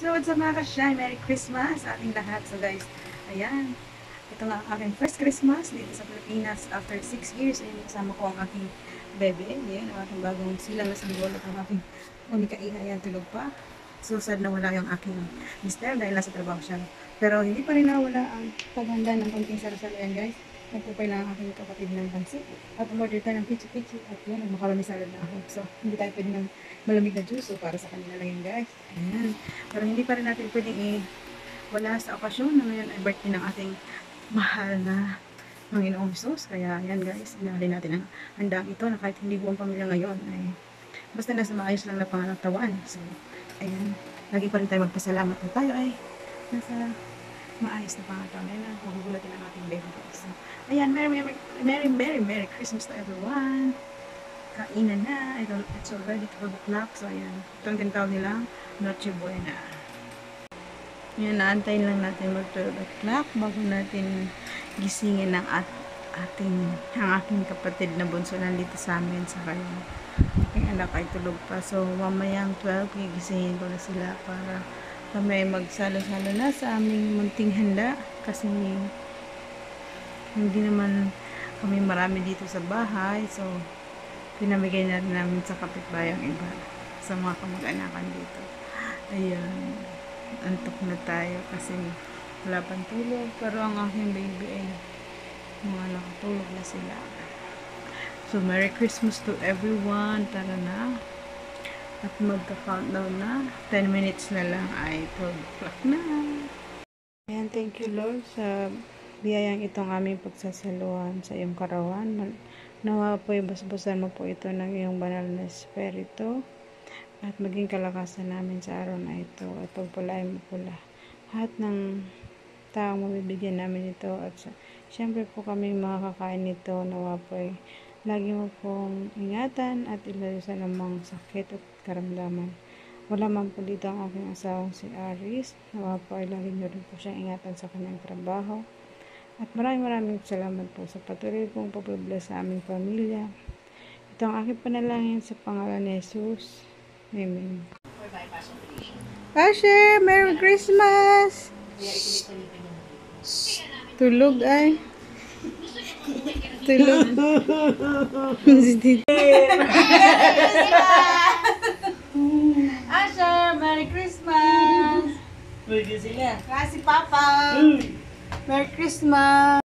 So, what's up mga ka-shine? Merry Christmas sa ating lahat. So guys, ayan. Ito nga ang aking first Christmas dito sa Pilipinas. After 6 years, ayun, kasama ko ang aking bebe. Ayan, ang aking bagong silang na sanggol at ang aking unika-iha. Ayan, tulog pa. So, sad na wala yung aking mister dahil nasa trabaho siya. Pero hindi pa rin nawala ang paghanda ng kunting sarasalo. Ayan guys, nagpupay lang ang aking kapatid ng pansit. At umorder tayo ng pichi-pichi. At yan, ang macaroni salad na ako. So, hindi tayo pwede ng malamig na juice. So, para sa kanila lang yun guys. Ayan. Pero hindi pa rin natin pwedeng wala sa okasyon na ngayon ay birthday ng ating mahal na Panginoong Jesus. Kaya yan guys, inalin natin ang handang ito na kahit hindi buong pamilya ngayon ay basta nasa maayos lang na pangangatawan. So, ayan. Lagi pa rin tayo magpasalamat na tayo ay nasa maayos na pangangatawan. Ayan na, magugulatin ang ating baby guys. So, ayan, Merry Christmas to everyone. Kainan na. It's already 12 o'clock. So, ayan. Itong tinatawag nilang Noche Buena. Ayan, naantayin lang natin mag 12 o'clock bago natin gisingin ang aking kapatid na bunso nandito sa amin sa kanya. Aking anak ay tulog pa. So, mamayang 12, gigisingin ko na sila para kami magsalo-salo na sa aming munting handa. Kasi hindi naman kami marami dito sa bahay. So, pinamigay na rin namin sa kapitbayang iba, sa mga kamag-anakan dito. Ayan, antok na tayo kasi wala pang tulog, pero ang aking baby ay mga nakatulog na sila. So, Merry Christmas to everyone. Tara na at magka-countdown na. 10 minutes na lang ay 12 o'clock na. Ayan, thank you Lord sa biyayang itong aming pagsasaluhan sa iyong karawan. Nawa po'y basbasan mo po ito ng iyong banal na espiritu at maging kalakasan namin sa araw na ito at pagpalain mo po lahat ng taong mabibigyan namin ito at siyempre po kami makakakain nito. Nawa po'y lagi mo pong ingatan at ilayo sa namang sakit at karamdaman. Wala man po dito ang aking asawang si Aris. Nawa po ay lagi nyo rin po siyang ingatan sa kanyang trabaho. At maraming salamat po sa patuloy pong pagpabless sa aming pamilya. Ito ang aking panalangin sa pangalan ni Jesus. Amen. Asher, Merry Christmas! Tulog ay. Tulog. Asher, Merry Christmas! Pwede sila. Kasi Papa! Merry Christmas!